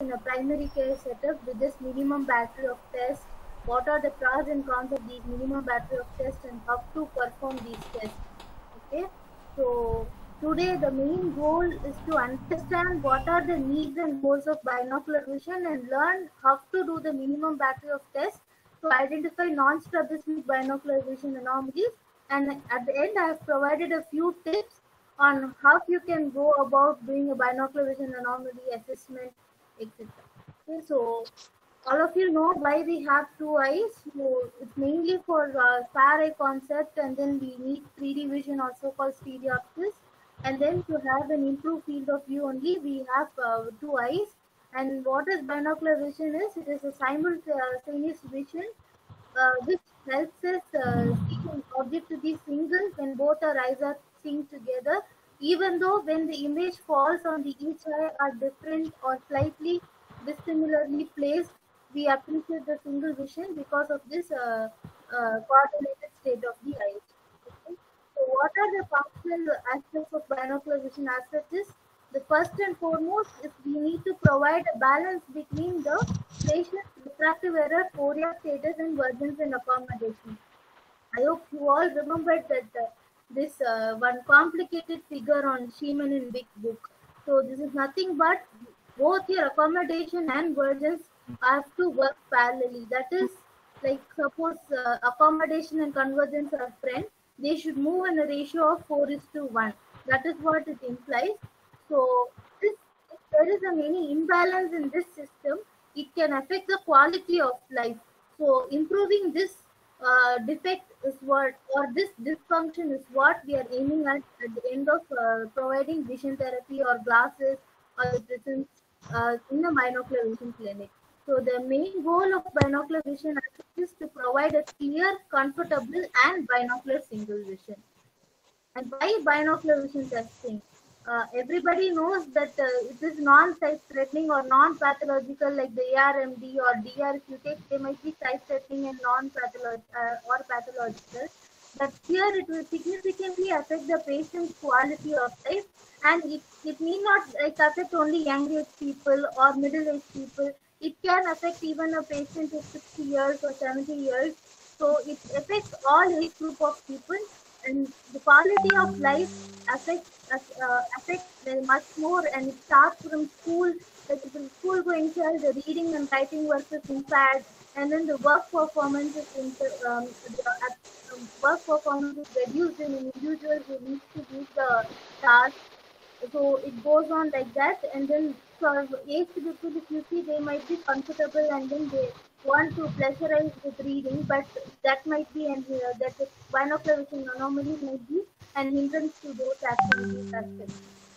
in a primary care setup with this minimum battery of tests. What are the pros and cons of these minimum battery of tests and how to perform these tests? Okay, so today the main goal is to understand what are the needs and goals of binocular vision and learn how to do the minimum battery of tests to identify non-strabismic binocular vision anomalies. And at the end, I have provided a few tips on how you can go about doing a binocular vision anomaly assessment, etc. Okay, so all of you know why we have two eyes. So it's mainly for spare eye concept, and then we need 3D vision, also called stereopsis. And then to have an improved field of view only, we have two eyes. And what is binocular vision is? It is a simultaneous vision which helps us see an object to be single when both our eyes are seen together, even though when the image falls on the each eye are different or slightly dissimilarly placed, we appreciate the single vision because of this coordinated state of the eyes. Okay? So, what are the functional aspects of binocular vision as such is the first and foremost is we need to provide a balance between the patient's refractive error, Fourier status, and vergence and accommodation. I hope you all remembered that this one complicated figure on Sheeman in Big Book. So this is nothing but both your accommodation and vergence have to work parallelly. That is, like suppose accommodation and convergence are friends, they should move in a ratio of 4:1. That is what it implies. So this, if there is a many imbalance in this system, it can affect the quality of life. So improving this defect is what, or this dysfunction is what we are aiming at the end of providing vision therapy or glasses or the prisms in a binocular vision clinic. So the main goal of binocular vision is to provide a clear, comfortable, and binocular single vision. And why binocular vision testing? Everybody knows that it is non-sight threatening or non-pathological, like the ARMD or DR. If you take, they might be sight threatening and non-pathological or pathological. But here it will significantly affect the patient's quality of life, and it need not like affect only young age people or middle aged people. It can affect even a patient of 60 years or 70 years. So it affects all age group of people, and the quality of life affects very much more, and it starts from school. Like if a school going child, the reading and writing work is impaired, and then the work performance is work performance is reduced in individuals who need to do the task. So it goes on like that, and then for aged people, if you see, they might be comfortable and then they want to pleasurize with reading, but that might be, and that the binocular vision anomaly might be an hindrance to those activities as well.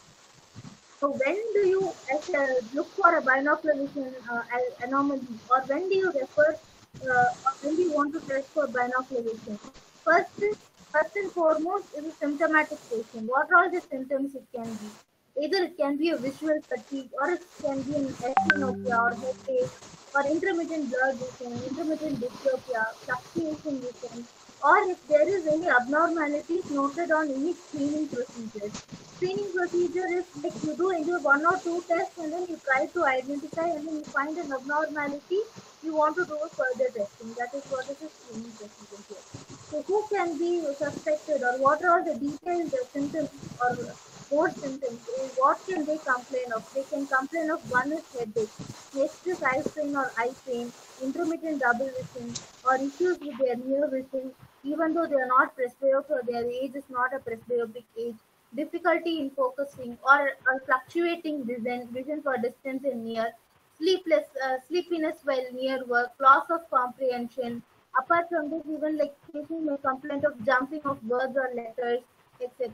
So when do you look for a binocular vision anomaly, or when do you refer, or when do you want to test for binocular vision? First and foremost is a symptomatic patient. What are all the symptoms it can be? Either it can be a visual fatigue, or it can be an asthenia or headache, or intermittent blurred vision, intermittent diplopia, fluctuation vision, or if there is any abnormalities noted on any screening procedures. Screening procedure is like you do into one or two tests, and then you try to identify, and then you find an abnormality, you want to do a further testing. That is what is a screening procedure here. So who can be suspected, or what are the detailed symptoms or more symptoms? What can they complain of? They can complain of, one is headache, next is eye strain or eye pain, intermittent double vision, or issues with their near vision, even though they are not presbyope or their age is not a presbyopic age, difficulty in focusing, or fluctuating vision for distance and near, sleepiness while near work, loss of comprehension. Apart from this, even like patient may complain of jumping of words or letters, etc.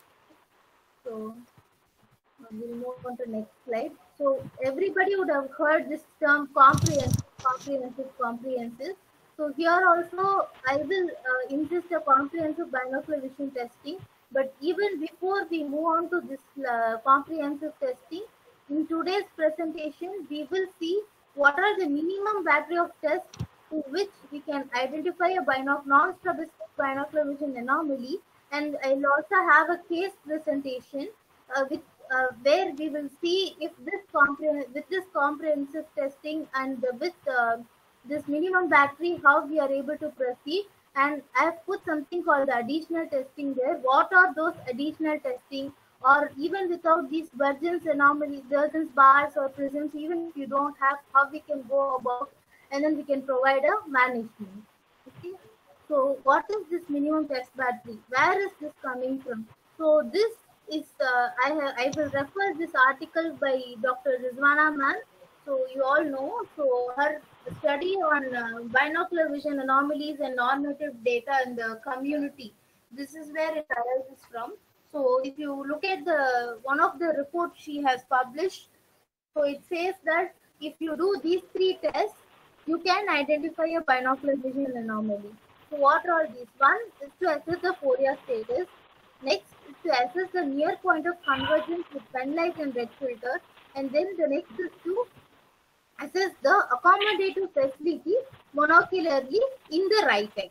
So we'll move on to next slide. So everybody would have heard this term comprehensive. So here also I will insist a comprehensive binocular vision testing. But even before we move on to this comprehensive testing, in today's presentation we will see what are the minimum battery of tests to which we can identify a non-strabismic binocular vision anomaly, and I'll also have a case presentation with where we will see if this with this comprehensive testing and with this minimum battery, how we are able to proceed. And I've put something called the additional testing there. What are those additional testing? Or even without these Burgess anomalies, Burgess bars or prisms, even if you don't have, how we can go about, and then we can provide a management. Okay. So what is this minimum test battery? Where is this coming from? So this is I will refer this article by Dr. Rizwana Man. So you all know. So her study on binocular vision anomalies and normative data in the community. This is where it arises from. So if you look at the one of the reports she has published, so it says that if you do these three tests, you can identify a binocular vision anomaly. So what are these? One is to assess the Fourier status. Next is to assess the near point of convergence with penlight and red filter. And then the next is to assess the accommodative facility monocularly in the right eye.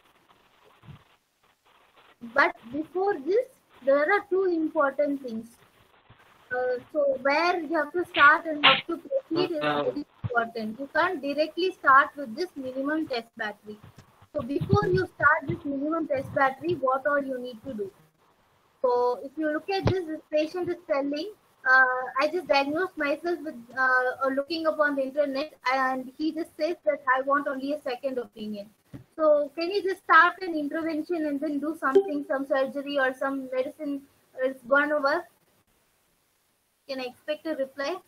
But before this, there are two important things. So where you have to start and how to proceed is very important. You can't directly start with this minimum test battery. So before you start this minimum test battery, what all you need to do? So if you look at this patient is telling, I just diagnosed myself with looking upon the internet, and he just says that I want only a second opinion. So can you just start an intervention and then do something, some surgery or some medicine is gone over? Can I expect a reply?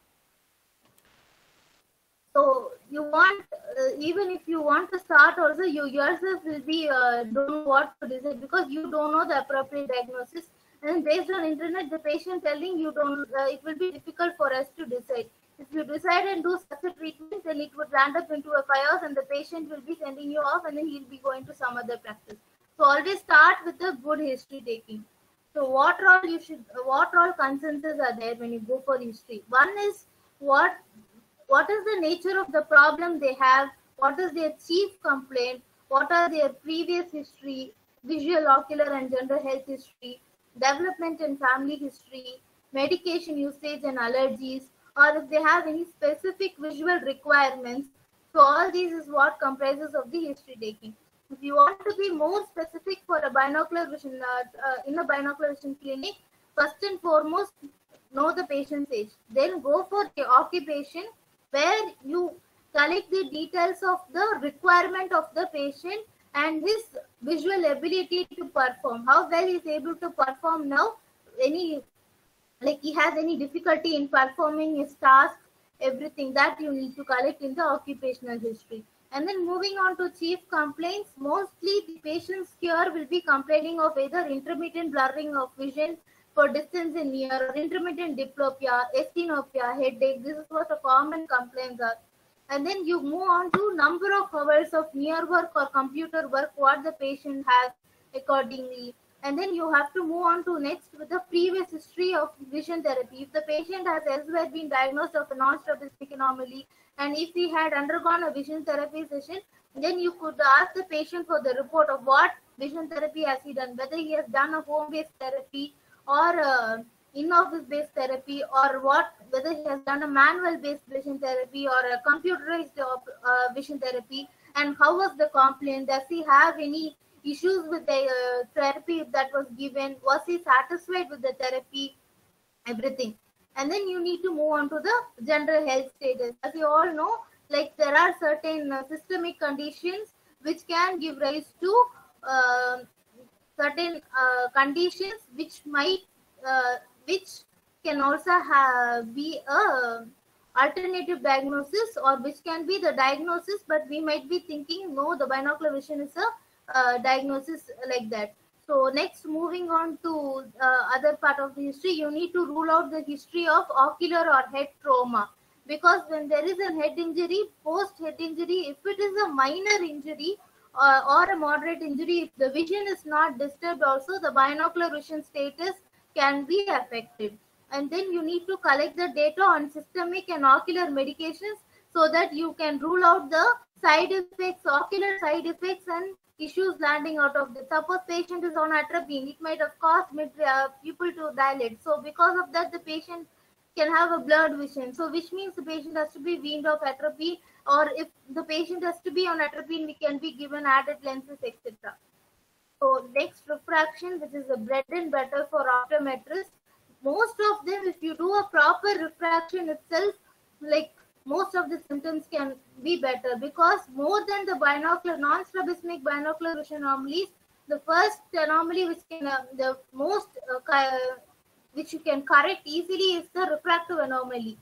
So you want, even if you want to start also, you yourself will be don't know what to decide because you don't know the appropriate diagnosis. And based on internet, the patient telling you don't, it will be difficult for us to decide. If you decide and do such a treatment, then it would land up into a chaos and the patient will be sending you off and then he'll be going to some other practice. So always start with a good history taking. So what all consensus are there when you go for history? One is what is the nature of the problem they have, what is their chief complaint, what are their previous history, visual, ocular and general health history, development and family history, medication usage and allergies, or if they have any specific visual requirements. So all these is what comprises of the history taking. If you want to be more specific for a binocular vision, in a binocular vision clinic, first and foremost, know the patient's age. Then go for the occupation, where you collect the details of the requirement of the patient and his visual ability to perform. How well he is able to perform now, like he has any difficulty in performing his task, everything that you need to collect in the occupational history. And then moving on to chief complaints, mostly the patients here will be complaining of either intermittent blurring of vision for distance in near, or intermittent diplopia, astinopia, headache. This is what a common complaints are. And then you move on to number of hours of near work or computer work, what the patient has accordingly. And then you have to move on to next with the previous history of vision therapy. If the patient has elsewhere been diagnosed of a non-strabismic anomaly, and if he had undergone a vision therapy session, then you could ask the patient for the report of what vision therapy has he done, whether he has done a home-based therapy or in-office based therapy, or whether he has done a manual based vision therapy or a computerized vision therapy, and how was the complaint, does he have any issues with the therapy that was given, was he satisfied with the therapy, everything. And then you need to move on to the general health status. As you all know, like there are certain systemic conditions which can give rise to certain conditions which might which can also be a alternative diagnosis, or which can be the diagnosis, but we might be thinking no, the binocular vision is a diagnosis like that. So next, moving on to other part of the history, you need to rule out the history of ocular or head trauma, because when there is a head injury, post head injury, if it is a minor injury or a moderate injury, if the vision is not disturbed also, the binocular vision status can be affected. And then you need to collect the data on systemic and ocular medications so that you can rule out the side effects, ocular side effects and issues landing out of this. Suppose patient is on atropine, it might have caused people to dilate. So because of that, the patient can have a blurred vision. So which means the patient has to be weaned off atropine, or if the patient has to be on atropine, we can be given added lenses, etc. So next, refraction, which is the bread and butter for optometrists. Most of them, if you do a proper refraction itself, like most of the symptoms can be better, because more than the binocular, non-strabismic binocular vision anomalies, the first anomaly which can the most which you can correct easily is the refractive anomaly.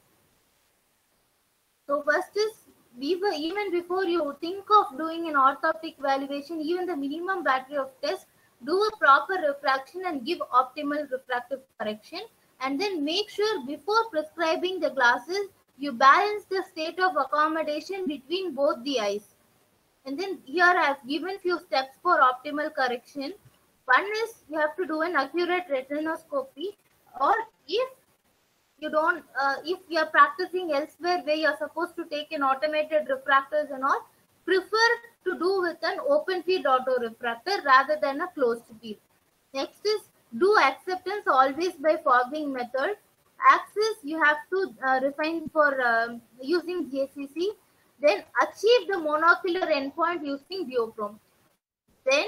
So first is, even before you think of doing an orthoptic evaluation, even the minimum battery of tests, do a proper refraction and give optimal refractive correction. And then make sure before prescribing the glasses, you balance the state of accommodation between both the eyes. And then here I have given few steps for optimal correction. One is you have to do an accurate retinoscopy, or if you don't if you're practicing elsewhere where you're supposed to take an automated refractors and all, prefer to do with an open field auto refractor rather than a closed field. Next is, do acceptance always by fogging method. Axis you have to refine for using JCC. Then achieve the monocular endpoint using duochrome. Then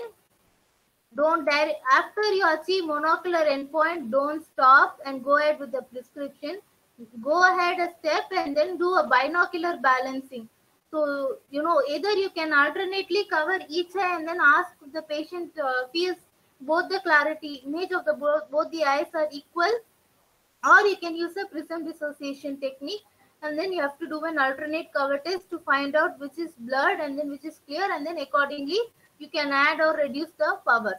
don't direct, after you achieve monocular endpoint, don't stop and go ahead with the prescription. Go ahead a step and then do a binocular balancing. So either you can alternately cover each eye and then ask the patient feels both the clarity image of the both the eyes are equal, or you can use a prism dissociation technique, and then you have to do an alternate cover test to find out which is blurred and then which is clear, and then accordingly you can add or reduce the power.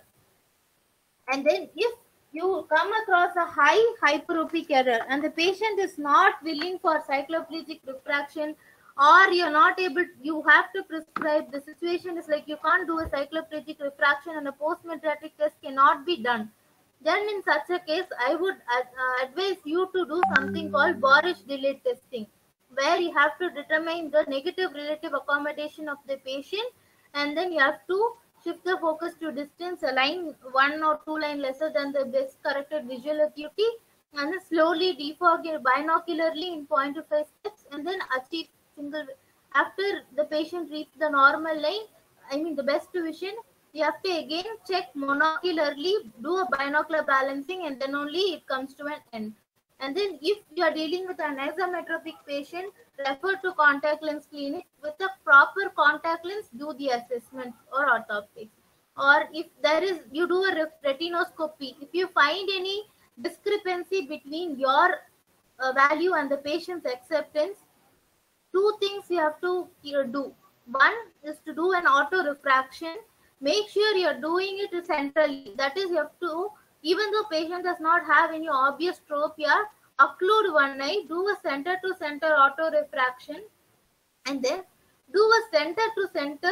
And then if you come across a high hyperopic error and the patient is not willing for cycloplegic refraction, or you're not able, you have to prescribe, the situation is like you can't do a cycloplegic refraction and a post-mydriatic test cannot be done, then in such a case I would advise you to do something called Borish delayed testing, where you have to determine the negative relative accommodation of the patient, and then you have to shift the focus to distance, a line 1 or 2 line lesser than the best corrected visual acuity, and then slowly defog it binocularly in 0.5 steps, and then achieve single. After the patient reaches the normal line, I mean the best vision, you have to again check monocularly, do a binocular balancing, and then only it comes to an end. And then if you are dealing with an isometropic patient, refer to contact lens clinic. With a proper contact lens, do the assessment or orthoptics. Or if there is, you do a retinoscopy. If you find any discrepancy between your value and the patient's acceptance, two things you have to do. One is to do an auto refraction. Make sure you're doing it centrally. That is, you have to, even though patient does not have any obvious tropia, occlude one eye, do a center to center auto refraction, and then do a center to center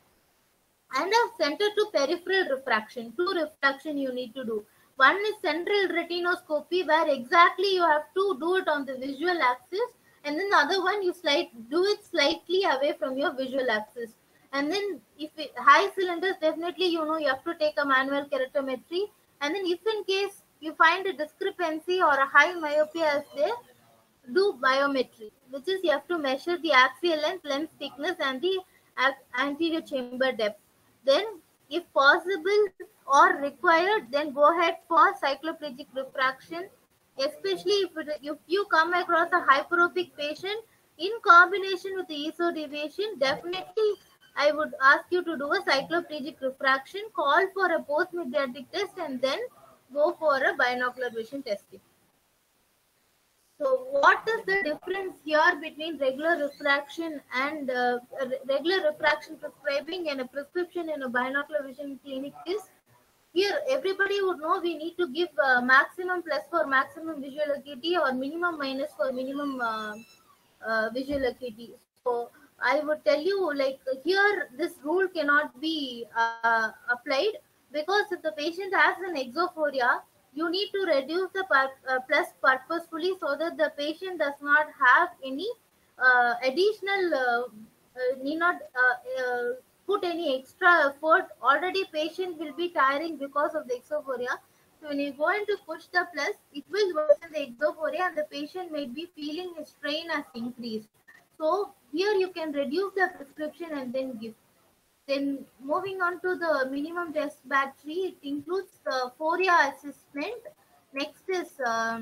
and a center to peripheral refraction. Two refraction you need to do. One is central retinoscopy, where exactly you have to do it on the visual axis, and then the other one you do it slightly away from your visual axis. And then if high cylinders, definitely you have to take a manual keratometry. And then if in case you find a discrepancy or a high myopia is there, do biometry, which is you have to measure the axial length, lens thickness, and the anterior chamber depth. Then if possible or required, then go ahead for cycloplegic refraction, especially if you come across a hyperopic patient in combination with the ESO deviation. Definitely I would ask you to do a cycloplegic refraction, call for a post-mydriatic test, and then go for a binocular vision testing. So what is the difference here between regular refraction and regular refraction prescribing and a prescription in a binocular vision clinic is, here everybody would know we need to give maximum plus for maximum visual acuity or minimum minus for minimum visual acuity. So I would tell you, like, here this rule cannot be applied, because if the patient has an exophoria, you need to reduce the plus purposefully, so that the patient does not have any additional need not put any extra effort, already patient will be tiring because of the exophoria. So when you're going to push the plus, it will worsen the exophoria and the patient may be feeling a strain has increased. So here you can reduce the prescription and then give. Then moving on to the minimum test battery, it includes the FORIA assessment. Next is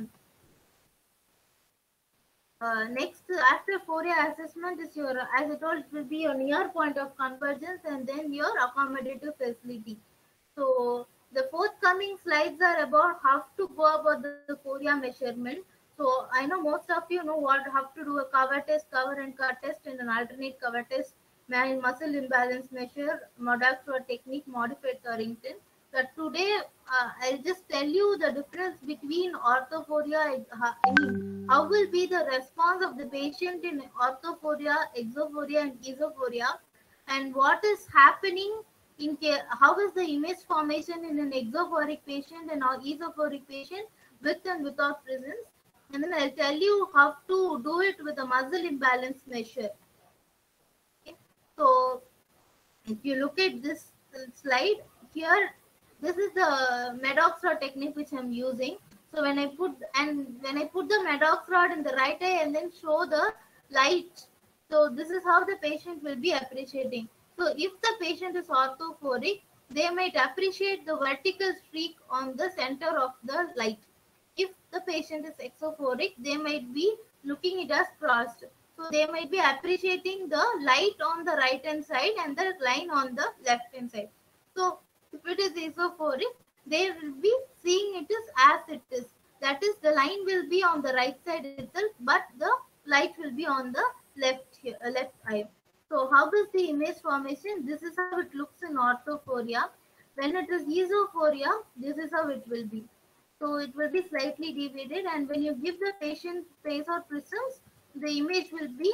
next after FORIA assessment is your, as I told, it will be your near point of convergence and then your accommodative facility. So the forthcoming slides are about how to go about the FORIA measurement. So I know most of you know what how to do a cover test, cover and cut test, and an alternate cover test, muscle imbalance measure, Modaxor technique, modified Thorrington. But today I'll just tell you the difference between orthophoria. I mean, how will be the response of the patient in orthophoria, exophoria, and esophoria, and what is happening how is the image formation in an exophoric patient and an esophoric patient with and without presence. And then I'll tell you how to do it with a muscle imbalance measure. Okay. So if you look at this slide here, this is the Maddox rod technique which I'm using. So when I put the Maddox rod in the right eye and then show the light, so this is how the patient will be appreciating. So if the patient is orthophoric, they might appreciate the vertical streak on the center of the light. If the patient is exophoric, they might be looking it as crossed. So they might be appreciating the light on the right hand side and the line on the left hand side. So if it is esophoric, they will be seeing it as it is. That is, the line will be on the right side itself, but the light will be on the left eye. So how is the image formation? This is how it looks in orthophoria. When it is esophoria, this is how it will be. So it will be slightly deviated, and when you give the patient space or prisms, the image will be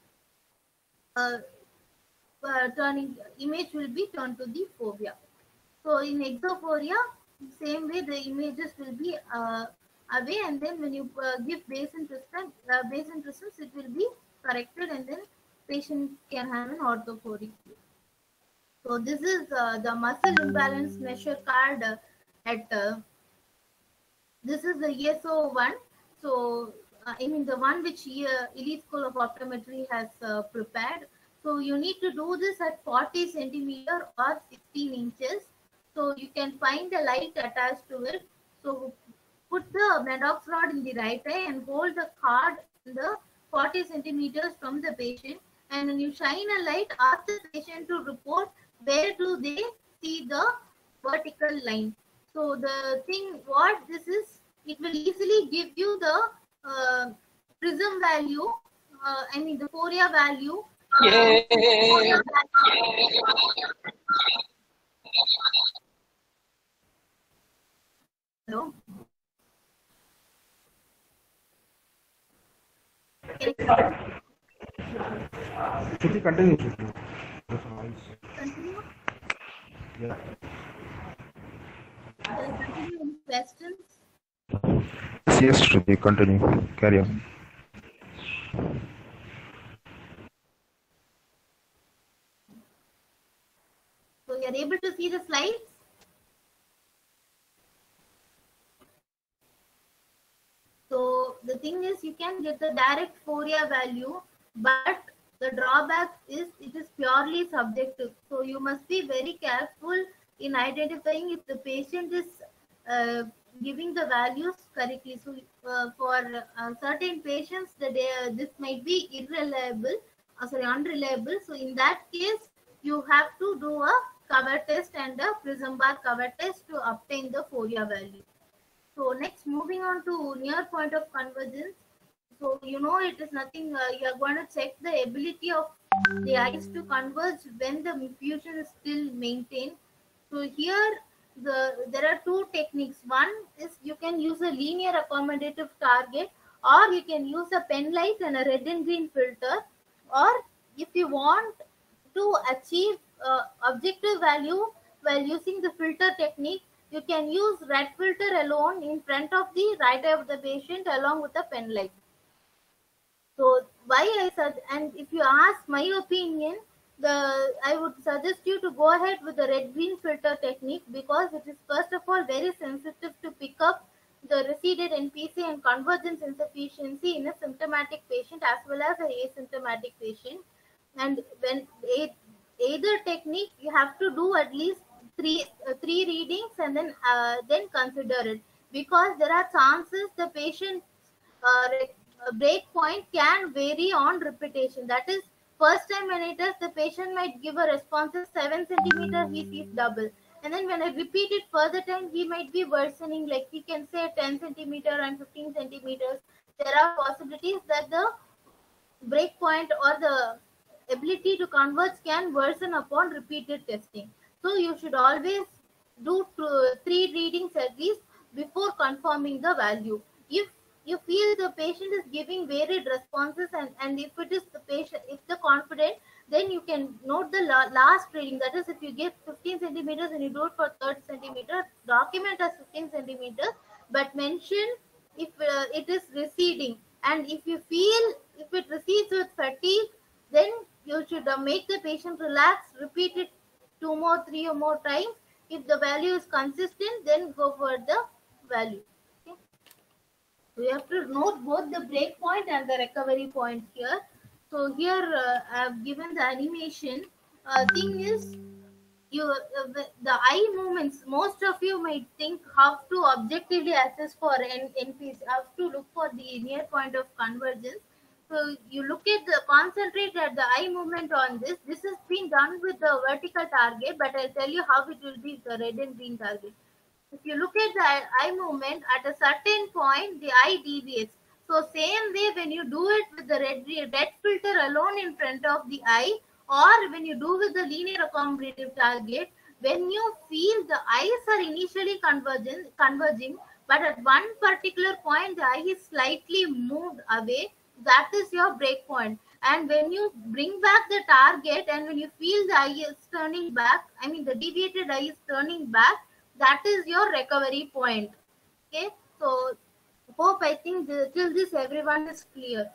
image will be turned to the fovea. So in exophoria, same way the images will be away, and then when you give basin prisms, it will be corrected, and then patient can have an orthophoric view. So this is the muscle imbalance measure card at this is the ESO one. So I mean the one which Elite School of Optometry has prepared. So you need to do this at 40 centimeter or 16 inches. So you can find the light attached to it. So put the Maddox rod in the right eye and hold the card in the 40 centimeters from the patient. And when you shine a light, ask the patient to report where do they see the vertical line. So the thing what this is, it will easily give you the prism value, I mean the FORIA value. Hello? Shruti, continue. Continue? Yeah. Continue any questions? Yes, Shruti, continue. Carry on. So you are able to see the slides? So the thing is, you can get the direct FORIA value, but the drawback is it is purely subjective. So you must be very careful in identifying if the patient is giving the values correctly. So for certain patients, this might be unreliable. So in that case, you have to do a cover test and a prism bar cover test to obtain the FORIA value. So next, moving on to near point of convergence. So you know it is nothing. You are going to check the ability of the eyes to converge when the fusion is still maintained. So here there are two techniques. One is you can use a linear accommodative target, or you can use a pen light and a red and green filter. Or if you want to achieve objective value while using the filter technique, you can use red filter alone in front of the right eye of the patient along with the pen light. So why I said, and if you ask my opinion, I would suggest you to go ahead with the red-green filter technique because it is first of all very sensitive to pick up the receded NPC and convergence insufficiency in a symptomatic patient as well as an asymptomatic patient. And when either technique, you have to do at least three readings and then consider it, because there are chances the patient break point can vary on repetition. That is, first time when it is, the patient might give a response of 7 centimeter, he sees double. And then when I repeat it further time, he might be worsening, like he can say 10 centimeter and 15 centimeters. There are possibilities that the breakpoint or the ability to converge can worsen upon repeated testing. So you should always do three readings at least before confirming the value. If you feel the patient is giving varied responses, and if it is the patient, if the confident, then you can note the last reading. That is, if you give 15 centimeters and you do it for 30 centimeters, document as 15 centimeters, but mention if it is receding. And if you feel if it recedes with fatigue, then you should make the patient relax, repeat it 3 or more times. If the value is consistent, then go for the value. Okay? We have to note both the break point and the recovery point here. So here I have given the animation. Thing is, the eye movements, most of you might think how to objectively assess for NPs, how to look for the near point of convergence. So you look at the concentrate at the eye movement on this has been done with the vertical target, but I'll tell you how it will be the red and green target. If you look at the eye movement at a certain point, the eye deviates. So same way, when you do it with the red filter alone in front of the eye, or when you do with the linear accommodative target, when you feel the eyes are initially converging, but at one particular point the eye is slightly moved away, that is your break point. And when you bring back the target and when you feel the eye is turning back, I mean the deviated eye is turning back, that is your recovery point. Okay, so hope I think till this everyone is clear.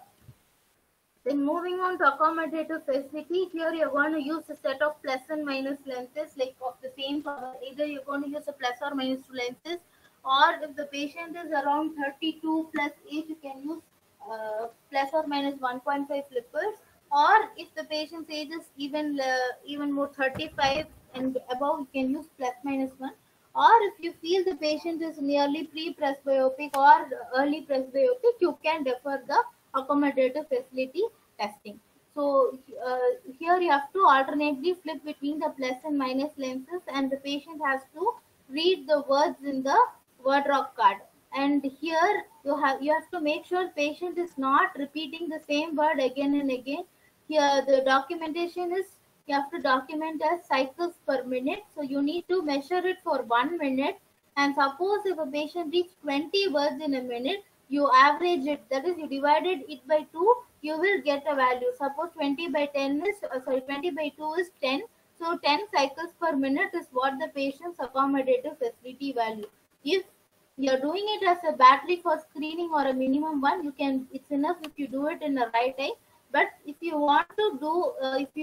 Then moving on to accommodative facility, here you're going to use a set of plus and minus lenses like of the same power. Either you're going to use a plus or minus 2 lenses, or if the patient is around 32 plus age, you can use plus or minus 1.5 flippers. Or if the patient's age is even more 35 and above, you can use plus minus 1. Or if you feel the patient is nearly pre-presbyopic or early presbyopic, you can defer the accommodative facility testing. So here you have to alternately flip between the plus and minus lenses, and the patient has to read the words in the word rock card. And here you have to make sure patient is not repeating the same word again and again. Here the documentation is, you have to document as cycles per minute. So you need to measure it for 1 minute. And suppose if a patient reads 20 words in a minute, you average it. That is, you divided it by 2, you will get a value. Suppose 20 by 10 is, 20 by 2 is 10. So 10 cycles per minute is what the patient's accommodative facility value. If you're doing it as a battery for screening or a minimum one, you can, it's enough if you do it in the right eye. But if you want to do,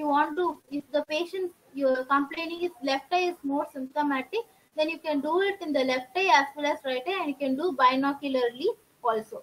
if the patient you're complaining is left eye is more symptomatic, then you can do it in the left eye as well as right eye, and you can do binocularly also.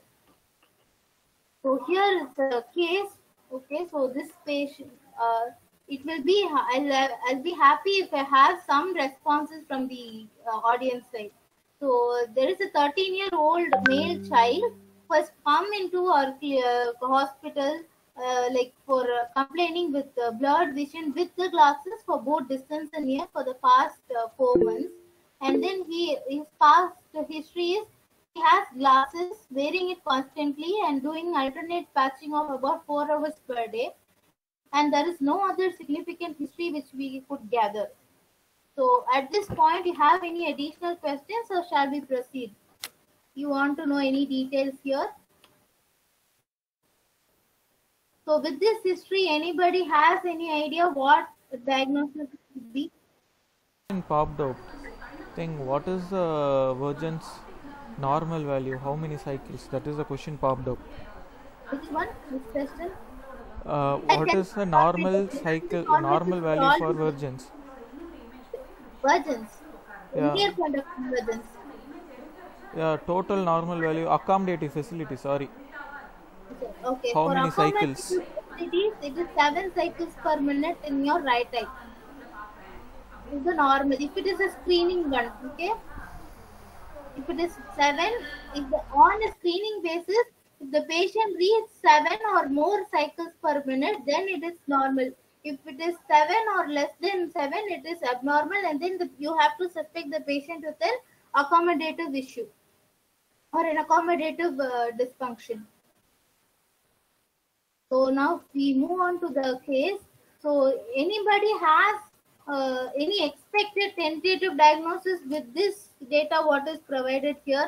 So here is the case. Okay, so this patient, it will be, I'll be happy if I have some responses from the audience side. So there is a 13-year-old male child who has come into our hospital like for complaining with blurred vision with the glasses for both distance and near for the past 4 months. And then his past history is he has glasses, wearing it constantly and doing alternate patching of about 4 hours per day. And there is no other significant history which we could gather. So at this point, you have any additional questions, or shall we proceed? You want to know any details here? So with this history, anybody has any idea what diagnosis would be? Popped out thing, what is the Virgin's normal value? How many cycles? That is the question popped up. Which one? Which question? What is the normal cycle, normal value for virgins? Virgins. Yeah, Linear point of convergence. yeah, total normal value, accommodative facility, sorry. Okay. How For many accommodative cycles? facilities, it is 7 cycles per minute in your right eye. This is the normal. If it is a screening one, okay. If it is 7, if the, on a screening basis, if the patient reads 7 or more cycles per minute, then it is normal. If it is 7 or less than 7, it is abnormal, and then you have to suspect the patient with an accommodative issue or an accommodative dysfunction. So now we move on to the case. So anybody has any expected tentative diagnosis with this data what is provided here?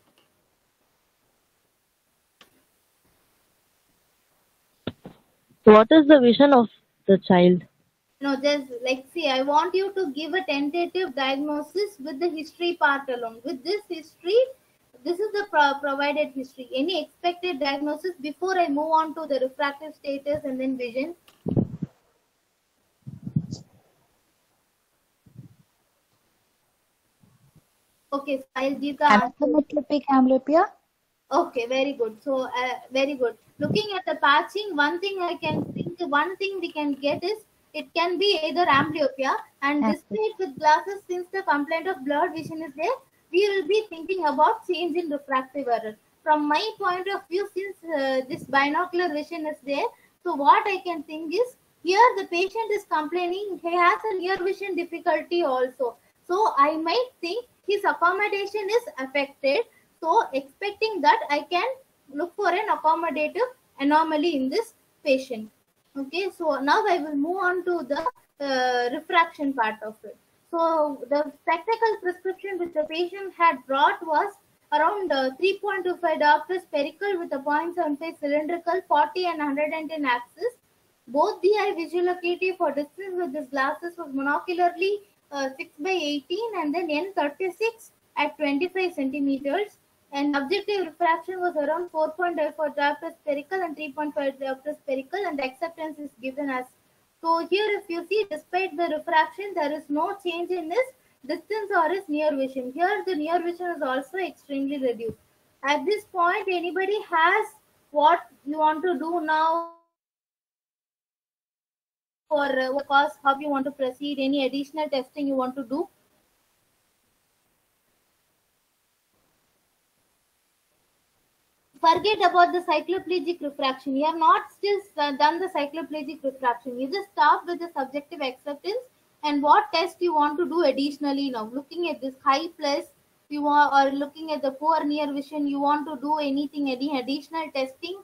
What is the vision of the child? No, just like see, I want you to give a tentative diagnosis with the history part alone. With this history, this is the provided history. Any expected diagnosis before I move on to the refractive status and then vision? Okay, so I'll give the answer. Anastomotropic amblyopia. Okay, very good. So, very good. Looking at the patching, one thing I can think, one thing we can get is it can be either amblyopia, and displayed with glasses, since the complaint of blurred vision is there, we will be thinking about change in refractive error. From my point of view, since this binocular vision is there, so what I can think is here the patient is complaining he has a near vision difficulty also. So I might think his accommodation is affected. So expecting that, I can look for an accommodative anomaly in this patient. Okay, so now I will move on to the refraction part of it. So the spectacle prescription which the patient had brought was around 3.25 diopters spherical with a 0.75 cylindrical, 40 and 110 axis. Both the eye visual acuity for distance with these glasses was monocularly 6/18 and then N36 at 25 centimeters. And objective refraction was around 4.4 diopters spherical and 3.5 diopters spherical, and the acceptance is given as. So here if you see, despite the refraction, there is no change in his distance or his near vision. Here the near vision is also extremely reduced. At this point, anybody has what you want to do now, or what cause, how you want to proceed, any additional testing you want to do? Forget about the cycloplegic refraction. You have not still done the cycloplegic refraction. You just start with the subjective acceptance and what test you want to do additionally now. Looking at this high plus, you want, or looking at the poor near vision, you want to do anything, any additional testing?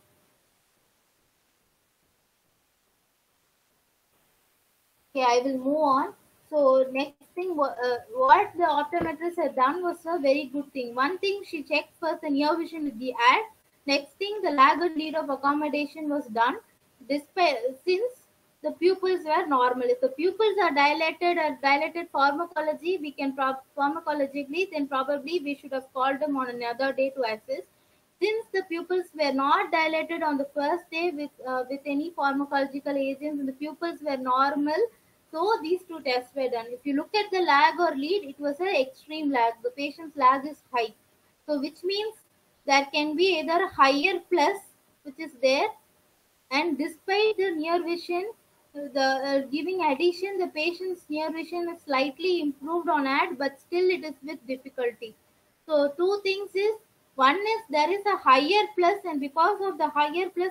Okay, I will move on. So next thing, what the optometrist had done was a very good thing. One thing, she checked first the near vision with the ad. Next thing, the laggard lead of accommodation was done. Since the pupils were normal. If the pupils are dilated or dilated pharmacology, we can pharmacologically, then probably we should have called them on another day to assess. Since the pupils were not dilated on the first day with any pharmacological agents, and the pupils were normal, so these two tests were done. If you look at the lag or lead, it was an extreme lag. The patient's lag is high. So which means there can be either a higher plus, which is there, and despite the near vision, the giving addition, the patient's near vision is slightly improved on ad, but still it is with difficulty. So two things is, one is there is a higher plus, and because of the higher plus,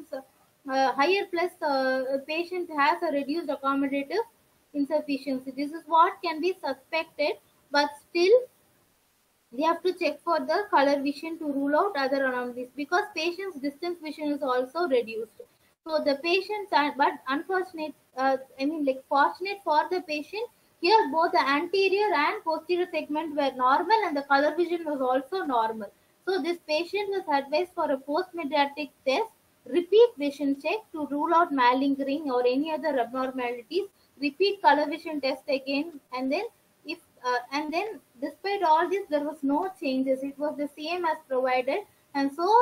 patient has a reduced accommodative insufficiency. This is what can be suspected, but still we have to check for the color vision to rule out other anomalies, because patient's distance vision is also reduced. So the patients are, but unfortunate, fortunate for the patient, here both the anterior and posterior segment were normal and the color vision was also normal. So this patient was advised for a post-mediatic test, repeat vision check to rule out malingering or any other abnormalities, repeat color vision test again, and then if and then despite all this, there was no changes. It was the same as provided, and so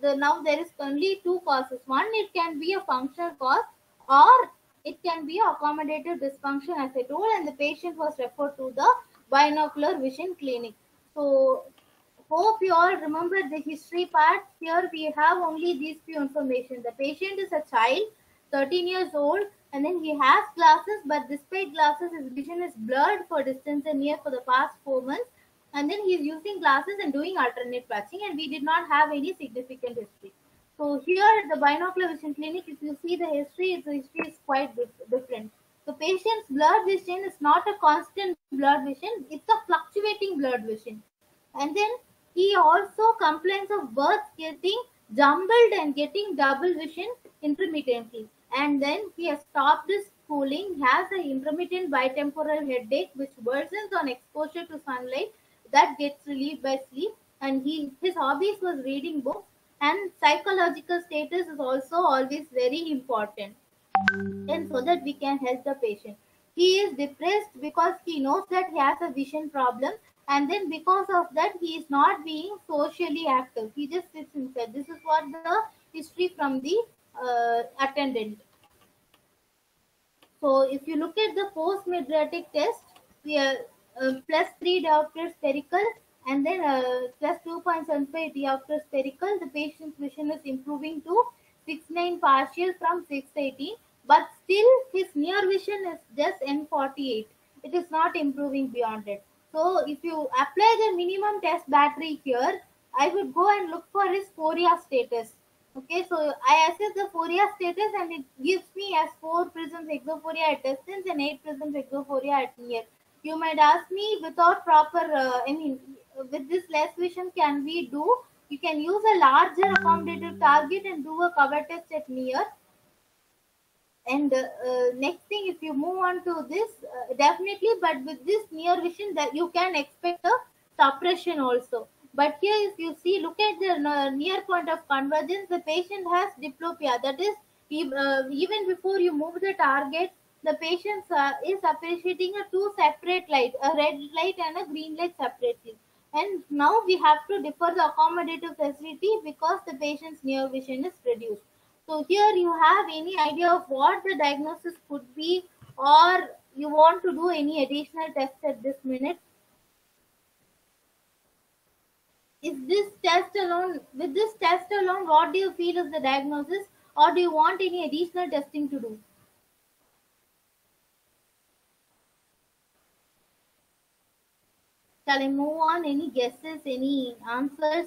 now there is only two causes. One, it can be a functional cause, or it can be accommodative dysfunction, as I told, and the patient was referred to the binocular vision clinic. So hope you all remember the history part. Here we have only these few information. The patient is a child, 13 years old, and then he has glasses, but despite glasses, his vision is blurred for distance and near for the past 4 months. And then he is using glasses and doing alternate patching, and we did not have any significant history. So here at the binocular vision clinic, if you see the history is quite different. The patient's blurred vision is not a constant blurred vision; it's a fluctuating blurred vision. And then he also complains of birds getting jumbled and getting double vision intermittently. And then he has stopped his schooling, has an intermittent bitemporal headache which worsens on exposure to sunlight that gets relieved by sleep. And his hobbies was reading books, and psychological status is also always very important, and so that we can help the patient. He is depressed because he knows that he has a vision problem, and then because of that he is not being socially active. He just sits inside. This is what the history from the attendant. So if you look at the post-Mydriatic test, we are +3 diopter spherical, and then +2.75 diopter spherical. The patient's vision is improving to 6.9 partial from 6.18, but still his near vision is just N48. It is not improving beyond it. So if you apply the minimum test battery here, I would go and look for his phoria status. Okay, so I assess the phoria status, and it gives me as 4 prisms exophoria at distance and 8 prisms exophoria at near. You might ask me, without proper, with this less vision, can we do? You can use a larger accommodative target and do a cover test at near. And next thing, if you move on to this, definitely, but with this near vision, that you can expect a suppression also. But here, if you see, look at the near point of convergence, the patient has diplopia. That is, even before you move the target, the patient is appreciating a two separate light, a red light and a green light separately. And now we have to defer the accommodative facility because the patient's near vision is reduced. So here you have any idea of what the diagnosis could be, or you want to do any additional tests at this minute? Is this test alone, with this test alone, what do you feel is the diagnosis, or do you want any additional testing to do? Shall I move on? Any guesses, any answers?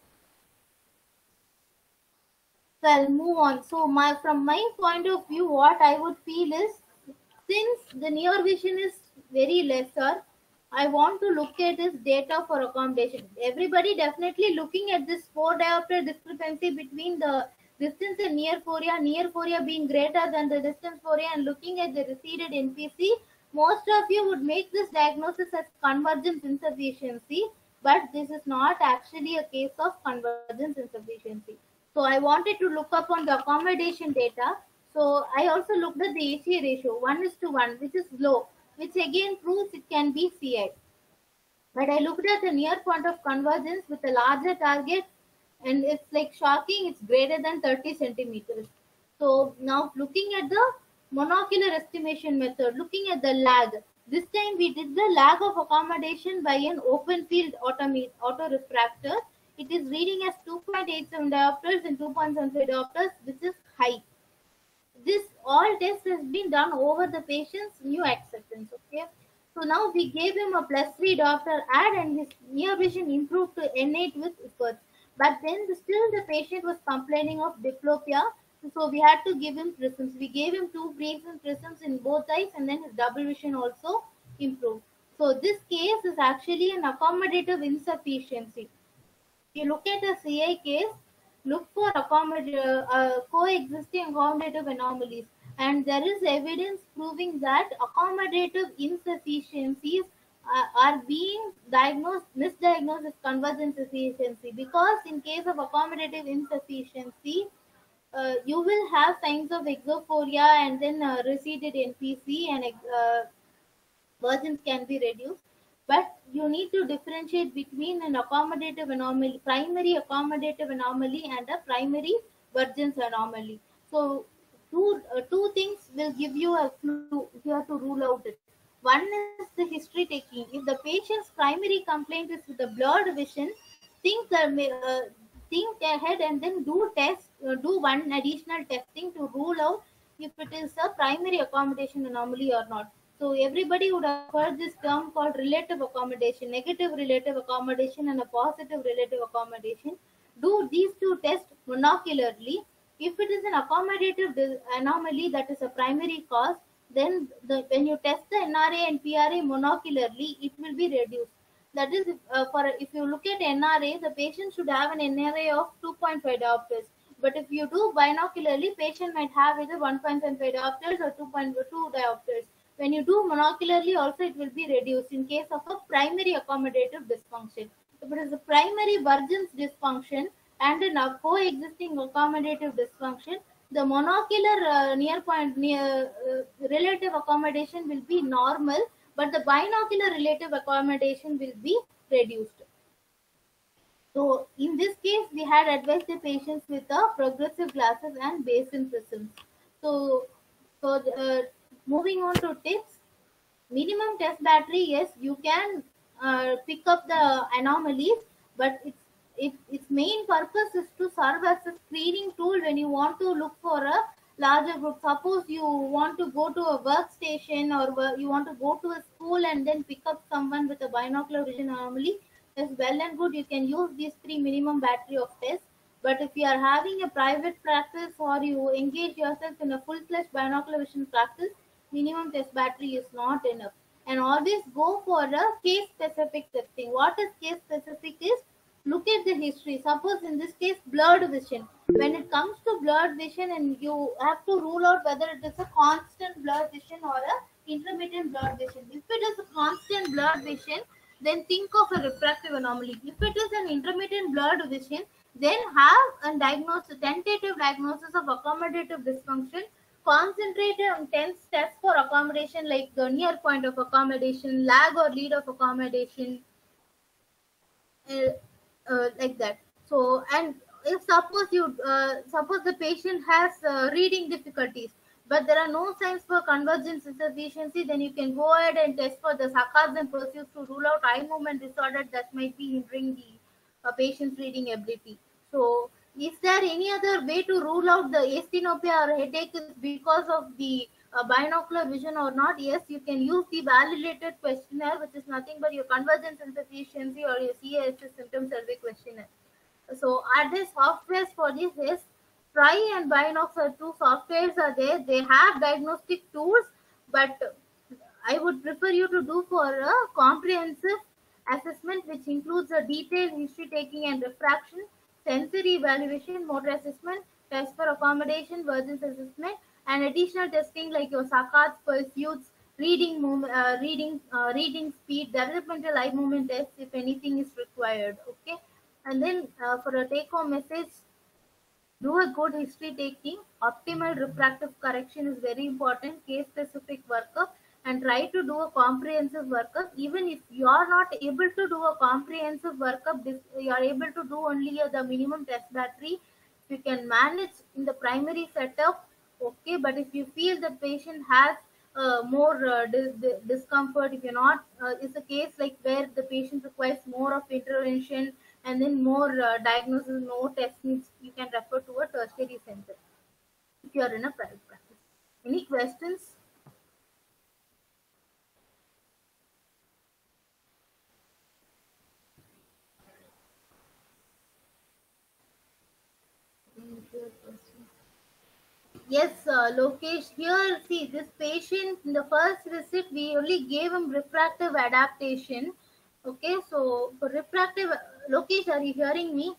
So I'll move on. So from my point of view, what I would feel is, since the near vision is very lesser, I want to look at this data for accommodation. Everybody definitely looking at this 4 diopter discrepancy between the distance and near phoria being greater than the distance phoria, and looking at the receded NPC. Most of you would make this diagnosis as convergence insufficiency, but this is not actually a case of convergence insufficiency. So I wanted to look up on the accommodation data. So I also looked at the ACA ratio, 1:1, which is low, which again proves it can be CI. But I looked at the near point of convergence with a larger target, and it's like shocking, it's greater than 30 centimeters. So now looking at the monocular estimation method, looking at the lag, this time we did the lag of accommodation by an open field autorefractor. It is reading as 2.87 diopters and 2.75 diopters, which is high. This all test has been done over the patient's new acceptance. Okay, so now we gave him a +3 diopter add, and his near vision improved to N8 with efforts. But then still the patient was complaining of diplopia, so we had to give him prisms. We gave him 2 prisms in both eyes, and then his double vision also improved. So this case is actually an accommodative insufficiency. If you look at a CI case, look for coexisting accommodative anomalies, and there is evidence proving that accommodative insufficiencies are being misdiagnosed as convergence insufficiency, because in case of accommodative insufficiency, you will have signs of exophoria and then receded NPC, and virgins can be reduced. But you need to differentiate between an accommodative anomaly, primary accommodative anomaly, and a primary Burgess anomaly. So two things will give you a clue. You have to rule out it. One is the history taking. If the patient's primary complaint is with the blurred vision, think think ahead and then do one additional testing to rule out if it is a primary accommodation anomaly or not. So everybody would have heard this term called relative accommodation, negative relative accommodation and a positive relative accommodation. Do these two tests monocularly. If it is an accommodative anomaly that is a primary cause, then when you test the NRA and PRA monocularly, it will be reduced. That is, if you look at NRA, the patient should have an NRA of 2.5 diopters. But if you do binocularly, patient might have either 1.75 diopters or 2.2 diopters. When you do monocularly, also it will be reduced in case of a primary accommodative dysfunction. If it is a primary Burgess dysfunction and a coexisting accommodative dysfunction, the monocular relative accommodation will be normal, but the binocular relative accommodation will be reduced. So in this case, we had advised the patients with progressive glasses and basin prisms. So, moving on to tips, minimum test battery, yes, you can pick up the anomalies, but its main purpose is to serve as a screening tool when you want to look for a larger group. Suppose you want to go to a workstation or you want to go to a school and then pick up someone with a binocular vision anomaly, that's well and good. You can use these three minimum battery of tests. But if you are having a private practice or you engage yourself in a full-fledged binocular vision practice, minimum test battery is not enough. And always go for a case specific testing. What is case specific is, look at the history. Suppose in this case blurred vision. When it comes to blurred vision, and you have to rule out whether it is a constant blurred vision or a intermittent blurred vision. If it is a constant blurred vision, then think of a refractive anomaly. If it is an intermittent blurred vision, then have a tentative diagnosis of accommodative dysfunction. Concentrate on 10 steps for accommodation, like the near point of accommodation, lag or lead of accommodation, uh, like that. So, and if suppose the patient has reading difficulties, but there are no signs for convergence insufficiency, then you can go ahead and test for the saccades and pursuits to rule out eye movement disorder that might be hindering the patient's reading ability. So, is there any other way to rule out the astinopia or headache is because of the binocular vision or not? Yes, you can use the validated questionnaire, which is nothing but your convergence insufficiency or your CASS symptom survey questionnaire. So, are there softwares for this? Yes, Try and Binox are two softwares are there. They have diagnostic tools, but I would prefer you to do for a comprehensive assessment, which includes a detailed history taking and refraction, sensory evaluation, motor assessment, test for accommodation, Burgess assessment, and additional testing like your saccades, pursuits, reading speed, developmental eye movement tests if anything is required. Okay, and then for a take-home message, do a good history taking. Optimal refractive correction is very important. Case specific workup, and try to do a comprehensive workup. Even if you are not able to do a comprehensive workup, you are able to do only the minimum test battery. You can manage in the primary setup, okay. But if you feel the patient has more discomfort, if you're not, it's a case like where the patient requires more of intervention and then more diagnosis, more techniques, you can refer to a tertiary center if you are in a private practice. Any questions? Yes, Lokesh, here, see, this patient in the first visit, we only gave him refractive adaptation. Okay, so for refractive, Lokesh, are you hearing me?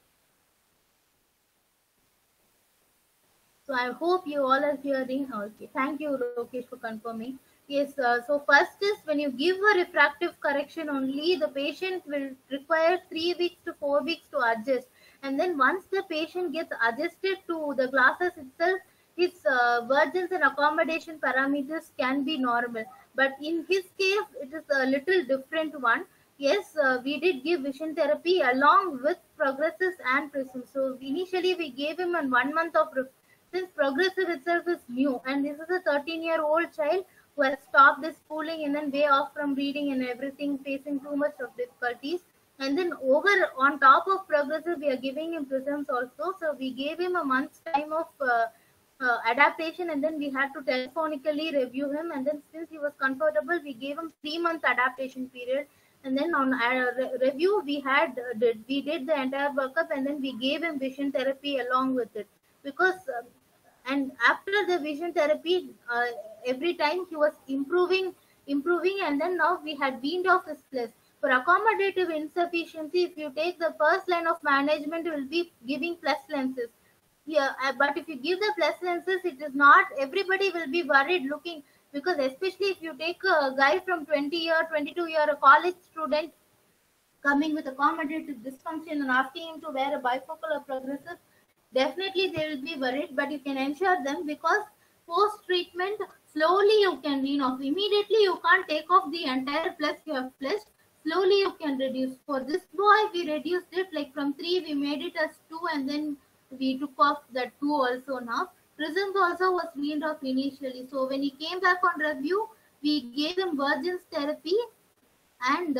So I hope you all are hearing. Okay, thank you, Lokesh, for confirming. Yes, so first is when you give a refractive correction only, the patient will require 3 weeks to 4 weeks to adjust. And then once the patient gets adjusted to the glasses itself, his virgins and accommodation parameters can be normal. But in his case, it is a little different one. Yes, we did give vision therapy along with progressives and prism. So initially we gave him on 1 month of since progressive itself is new, and this is a 13-year-old child who has stopped his schooling and then way off from reading and everything, facing too much of difficulties. And then over on top of progressive, we are giving him prisms also. So we gave him a month's time of adaptation, and then we had to telephonically review him. And then since he was comfortable, we gave him 3 month adaptation period. And then on review, we did the entire workup, and then we gave him vision therapy along with it, because and after the vision therapy, every time he was improving, and then now we had weaned off his plus. For accommodative insufficiency, if you take the first line of management, will be giving plus lenses. Yeah, but if you give the plus lenses, it is not everybody will be worried looking, because especially if you take a guy from 20-year, 22-year, a college student coming with accommodative dysfunction and asking him to wear a bifocal or progressive, definitely they will be worried. But you can ensure them, because post treatment slowly you can wean off. Immediately you can't take off the entire plus you have placed. Slowly you can reduce. For this boy, we reduced it like from 3, we made it as 2, and then we took off that 2 also now. Prisms also was weaned off initially. So when he came back on review, we gave him virgins therapy and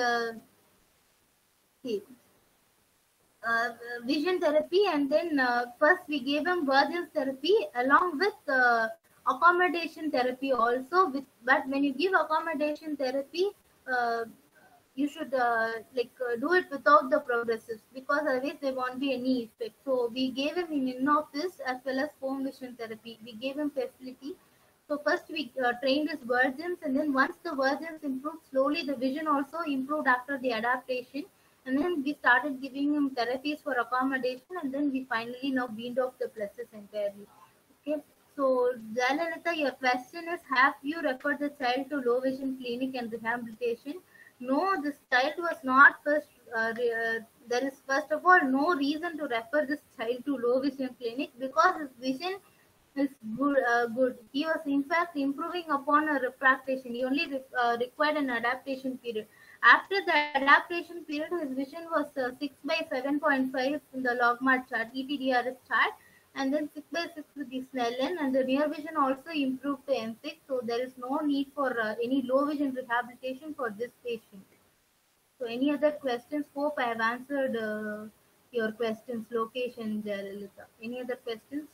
vision therapy, and then first we gave him virgins therapy along with accommodation therapy also. But when you give accommodation therapy, you should do it without the progressives, because otherwise there won't be any effect. So we gave him in office as well as home vision therapy. We gave him facility. So first we trained his virgins, and then once the virgins improved, slowly the vision also improved after the adaptation. And then we started giving him therapies for accommodation, and then we finally now weaned off the pluses entirely. Okay. So, Jalalita, your question is, have you referred the child to low vision clinic and rehabilitation? No, this child was not first. There is first of all no reason to refer this child to low vision clinic, because his vision is good. He was in fact improving upon a refractation. He only required an adaptation period. After the adaptation period, his vision was 6 by 7.5 in the logMAR chart, ETDRS chart, and then 6 by 6 with the Snellen, and the near vision also improved to M6. So there is no need for any low vision rehabilitation for this patient. So any other questions? Hope I have answered your questions. Location, Jayalalitha. Any other questions?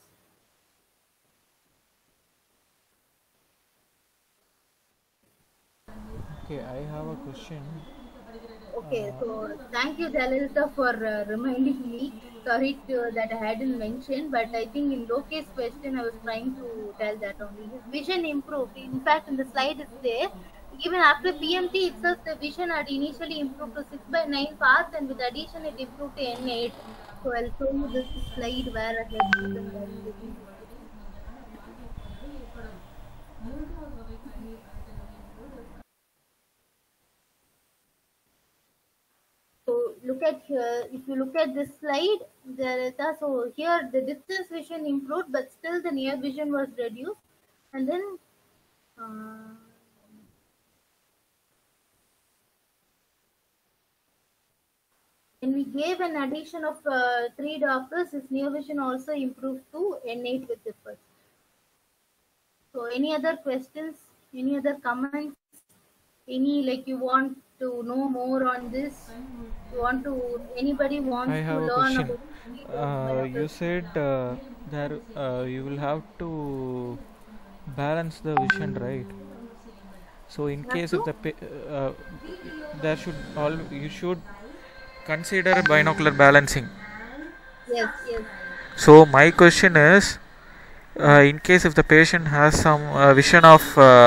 Okay, I have a question. Okay, so thank you, Jayalalitha, for reminding me. Sorry that I hadn't mentioned, but I think in Lokesh's question, I was trying to tell that only. His vision improved. In fact, in the slide it's there. Even after PMT itself, the vision had initially improved to 6 by 9 paths, and with addition, it improved to N8. So I'll show you this slide where I have written that. So look at here. If you look at this slide, so here the distance vision improved, but still the near vision was reduced. And then when we gave an addition of 3 doctors, his near vision also improved to N8 with the first. So any other questions? Any other comments? Any you want to know more on this? Anybody wants I have to a learn question. about You said you will have to balance the vision, right? So in case if there you should consider binocular balancing. Yes. So my question is, in case if the patient has some vision of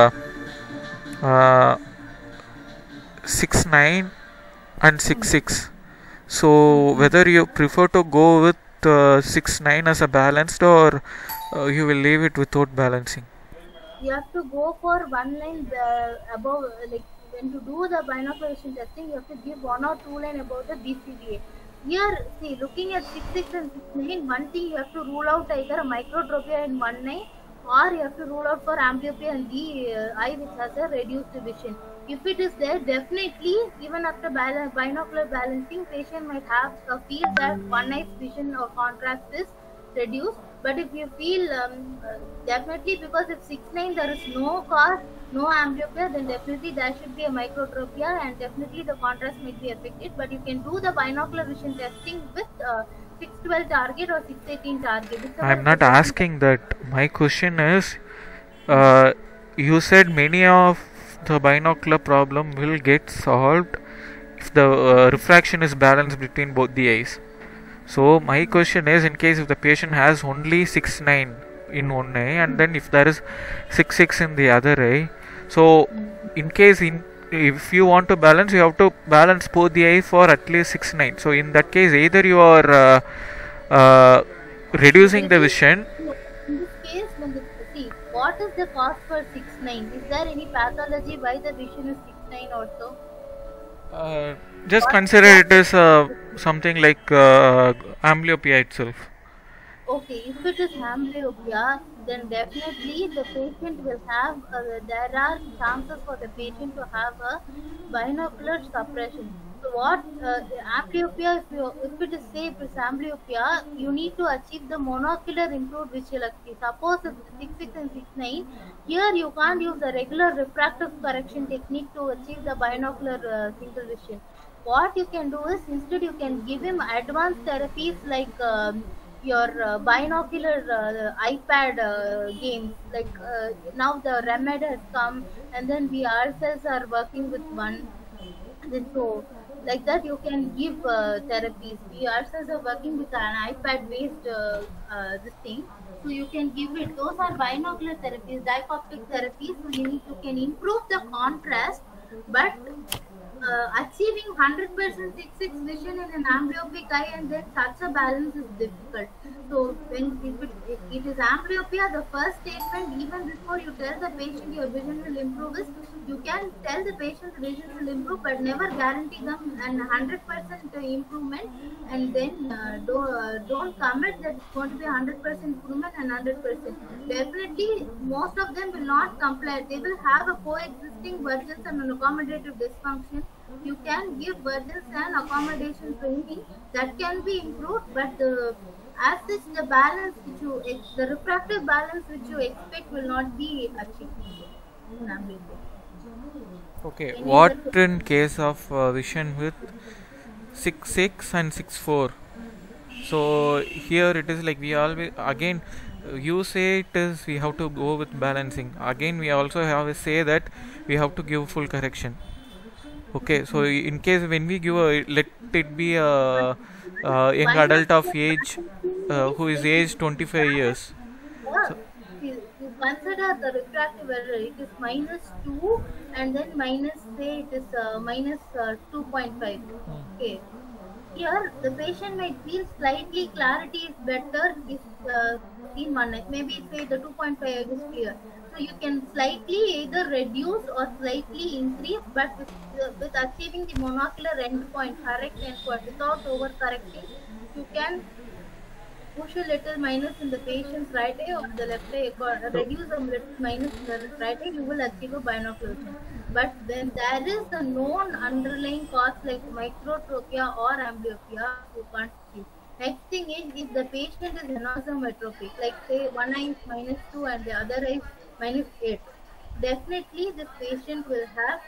6/9 and 6/6, so whether you prefer to go with 6/9 as a balanced, or you will leave it without balancing? You have to go for one line above, when to do the binocular vision testing, you have to give 1 or 2 line above the BCVA. Here, see, looking at 6/6 and 6/9, one thing you have to rule out either a microtropia in one eye or you have to rule out for amblyopia in the eye which has a reduced vision. If it is there, definitely even after binocular balancing, patient might have feel that one eye's vision or contrast is reduced. But if you feel definitely, because if 6/9 there is no cause, no amblyopia, then definitely there should be a microtropia and definitely the contrast might be affected. But you can do the binocular vision testing with 612 target or 618 target. I'm not asking that. My question is, uh, you said many of the binocular problem will get solved if the refraction is balanced between both the eyes. So my question is, in case if the patient has only 6/9 in one eye and then if there is 6/6 in the other eye, so in case if you want to balance, you have to balance both the eye for at least 6/9. So in that case, either you are uh, reducing the vision. In this case, when the, see, what is the cause for 6/9? Is there any pathology why the vision is 6/9 also? Just consider it as something like amblyopia itself. Okay, if it is amblyopia, then definitely the patient will have, there are chances for the patient to have a binocular suppression. So what, amblyopia, if it is say it is amblyopia, you need to achieve the monocular improved visual acuity. Suppose if 6/6 and 6/9, here you can't use the regular refractive correction technique to achieve the binocular single vision. What you can do is, instead you can give him advanced therapies like your binocular iPad games. Like now the Remed has come, and then we ourselves are working with one. Then so like that you can give therapies. We ourselves are working with an iPad based this thing. So you can give it. Those are binocular therapies, dioptic therapies. So you can improve the contrast, but achieving 100% 6/6 vision in an amblyopic eye and then such a balance is difficult. So when if it is amblyopia, the first statement, even before you tell the patient your vision will improve, is you can tell the patient the vision will improve, but never guarantee them an 100% improvement, and then don't commit that it's going to be 100% improvement and 100%. Definitely, most of them will not comply. They will have a coexisting versions and an accommodative dysfunction. You can give versions and accommodation training that can be improved, but as such the balance which the refractive balance which you expect will not be achieved in amblyopia. Okay, Any what other in case of vision with 6/6 and 6/4? So here it is like we always again you say it is we have to go with balancing. Again we also have to say that we have to give full correction. Okay, so in case when we give let it be a young adult of age who is aged 25 years. Yeah, So, you consider the refractive error, it is -2 and then minus, say it is minus 2.5. Okay. Here, the patient might feel slightly clarity is better if in one eye. Maybe say the 2.5 is clear. So you can slightly either reduce or slightly increase, but with achieving the monocular endpoint, correct endpoint, without over correcting, you can push a little minus in the patient's right eye or the left eye, or reduce a little minus in the right eye, you will achieve a binocular vision. But when there is a known underlying cause like microtropia or amblyopia, you can't see. Next thing is, if the patient is anisometropic, like say one eye is -2 and the other eye is -8, definitely this patient will have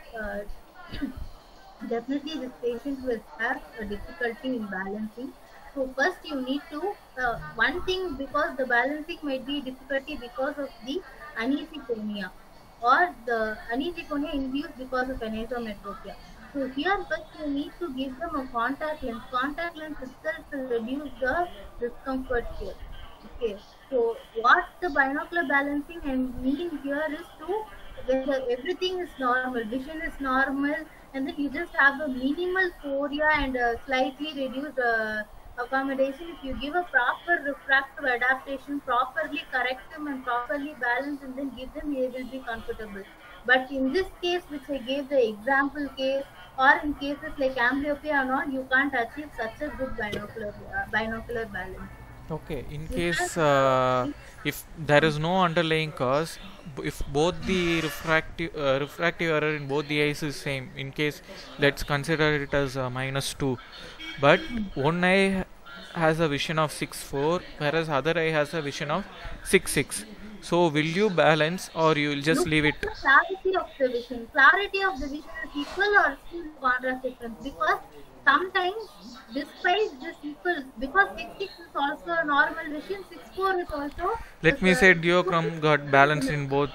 definitely this patient will have a difficulty in balancing. So first you need to one thing, because the balancing might be difficulty because of the anisoconia or the anisoconia induced because of anisometropia. So here first you need to give them a contact lens. Contact lens itself will reduce the discomfort here. Okay, so what the binocular balancing and mean here is to, when everything is normal, vision is normal, and then you just have a minimal phoria and a slightly reduced accommodation. If you give a proper refractive adaptation, properly correct them and properly balance, and then give them, they will be comfortable. But in this case, which I gave the example case, or in cases like amblyopia and all, you can't achieve such a good binocular balance. Okay, in You case can if there is no underlying cause, if both the refractive error in both the eyes is same, in case let's consider it as -2, but one eye has a vision of 6.4, whereas other eye has a vision of 6.6. So will you balance or you will just look leave at it? the clarity of the vision. Clarity of the vision is equal or still contrast difference, because sometimes despite this equal, because 6.6 is also a normal vision, 6.4 is also Let me say equal duochrome got to balanced similar. in both,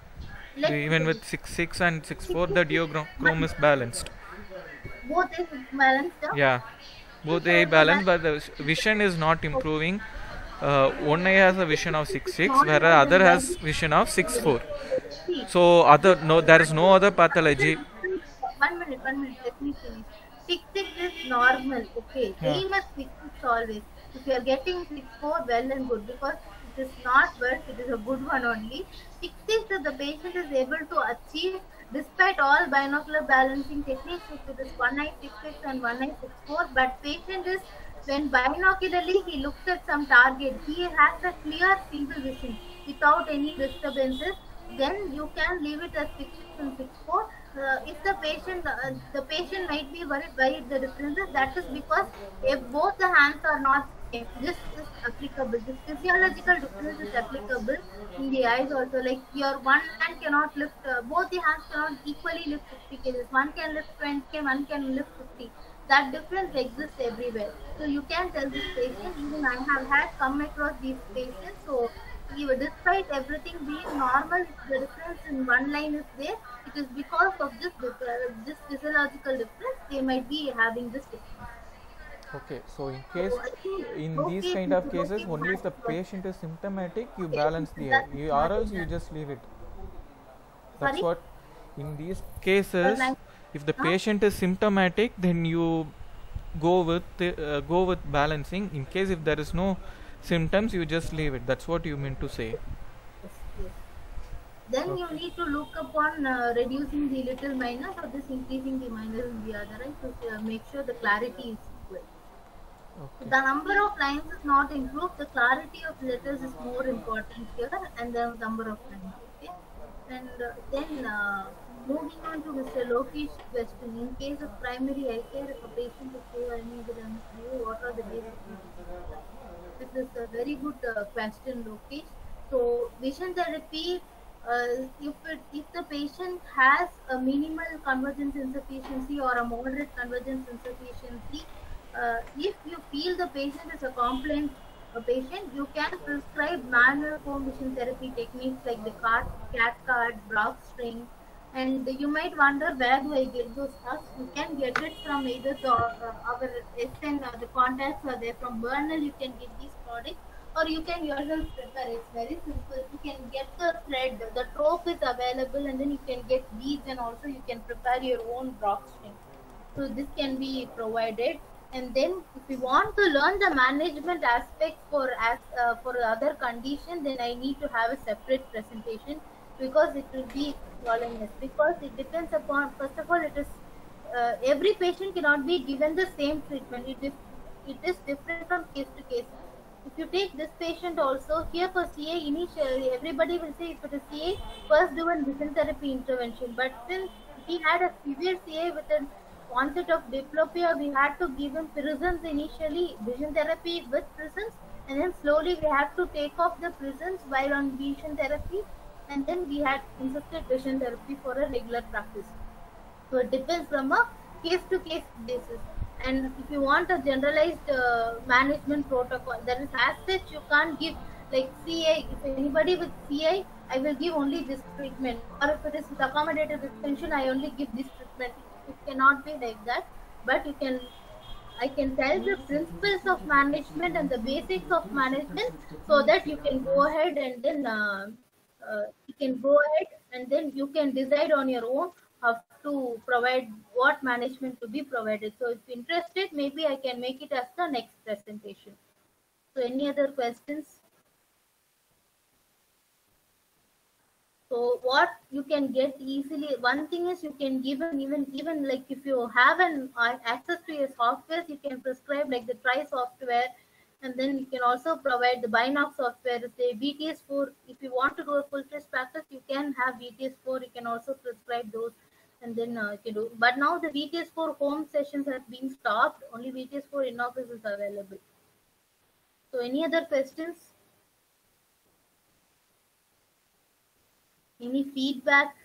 Let me even tell with you. 6.6 and 6.4, the 6.6 is duochrome is one, balanced. both is balanced out. Yeah, Okay, both eye so the balance, but the vision is not okay. improving. One eye has a vision of 6.6 is 6.6, whereas normal, other then why has did vision of you 6.4. see? So other no, there is no other Structural pathology. difference. One minute, let me finish. 6.6 is normal, okay. Yeah. Aim at 6.6 always. If you are getting 6.4, well and good, because it is not worse, it is a good one only. 6.6 that the patient is able to achieve despite all binocular balancing techniques, if it is one eye 6.6 and one eye 6.4, but patient is, when binocularly he looks at some target, he has a clear single vision without any disturbances, then you can leave it as 6.6 and 6.4. If the patient might be worried why the differences, that is because if both the hands are not same, this is applicable. This physiological difference is applicable in the eyes also. Like your one hand cannot lift, both the hands cannot equally lift 50 kgs. One can lift 20, one can lift 50. That difference exists everywhere. So you can tell this patient, even I have had come across these patients. So even despite everything being normal, if the difference in one line is there, it is because of this physiological difference. They might be having this difference. Okay, so in So case I think in low these case kind is of low cases, case only if the has patient is symptomatic, you yes, balance the eye, that is or not else you exact. just leave it. That's Sorry, what. In these your cases, line. if the Huh? patient is symptomatic, then you go with balancing. In case if there is no symptoms, you just leave it. That's what you meant to say. Yes, yes. Then you Okay. need to look upon reducing the little minus or this increasing the minus in the other eye to make sure the clarity is equal. So Okay. the number of lines is not improved. The clarity of letters is more important here, and the number of lines. Okay, and then moving on to Mr. Lokesh's question. In case of primary eye care, if a patient is say or any other MCU, what are the basic procedures? This is a very good question, Lokesh. So vision therapy, if the patient has a minimal convergence insufficiency or a moderate convergence insufficiency, if you feel the patient is a complaint patient, you can prescribe manual foam vision therapy techniques like the cat card, block string, and you might wonder where do I get those stuff? You can get it from either our SN or the contacts are there from Bernal. You can get these products, or you can yourself prepare. It's very simple. You can get the thread. The trope is available, and then you can get beads, and also you can prepare your own block string. So this can be provided. And then if you want to learn the management aspect for other condition, then I need to have a separate presentation, because it will be voluminous, because it depends upon, first of all, it is every patient cannot be given the same treatment. It is different from case to case. If you take this patient also, here for CA, initially everybody will say if it is CA, first do an vision therapy intervention. But since he had a severe CA with an onset of diplopia, we had to give him prisons initially, vision therapy with prisons, and then slowly we had to take off the prisons while on vision therapy, and then we had insisted vision therapy for a regular practice. So it depends from a case to case basis. And if you want a generalized management protocol, there is as such you can't give like CI. If anybody with CI, I will give only this treatment. Or if it is with accommodated suspension, I only give this treatment. It cannot be like that. But you can, I can tell the principles of management and the basics of management, so that you can go ahead and then you can go ahead and then you can decide on your own how to provide what management to be provided. So if interested, maybe I can make it as the next presentation. So any other questions? So what you can get easily, one thing is you can give an even like if you have an access to your software, you can prescribe like the Try software, And then you can also provide the Binoc software. Say BTS4, if you want to do a full test practice, you can have BTS4. You can also prescribe those, and then you can do. But now the BTS4 home sessions have been stopped. Only BTS4 in office is available. So, any other questions? Any feedback?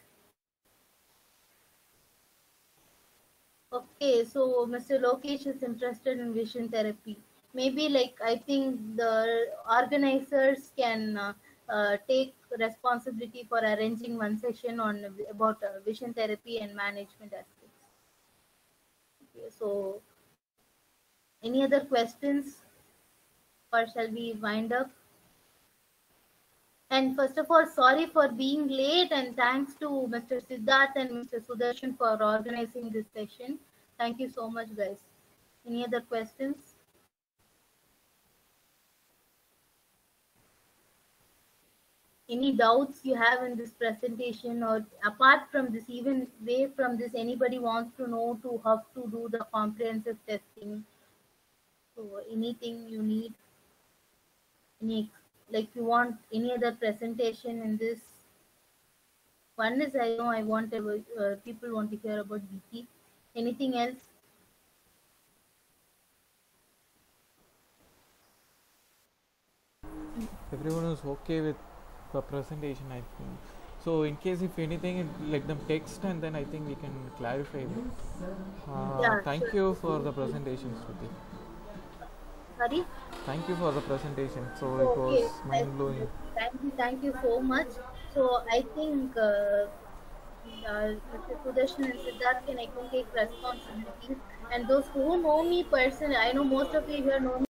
Okay, so Mr. Lokesh is interested in vision therapy. Maybe like I think the organizers can take responsibility for arranging one session on about vision therapy and management aspects. Okay, so any other questions, or shall we wind up? And first of all, sorry for being late, and thanks to Mr. Siddharth and Mr. Sudarshan for organizing this session. Thank you so much, guys. Any other questions? Any doubts you have in this presentation, or apart from this, even way from this, anybody wants to know to how to do the comprehensive testing? So anything you need, any like you want any other presentation in this? One is I know I want people want to hear about BT. Anything else? Everyone is okay with the presentation, I think. So in case if anything, let them text and then I think we can clarify it. Yeah, Thank sure. you for the presentation, Shruti. Sorry. Thank you for the presentation. So it Okay. was mind blowing. Thank you so much. So I think Mr. Sudarshan and Siddharth can I can take responsibility. And those who know me personally, I know most of you here know me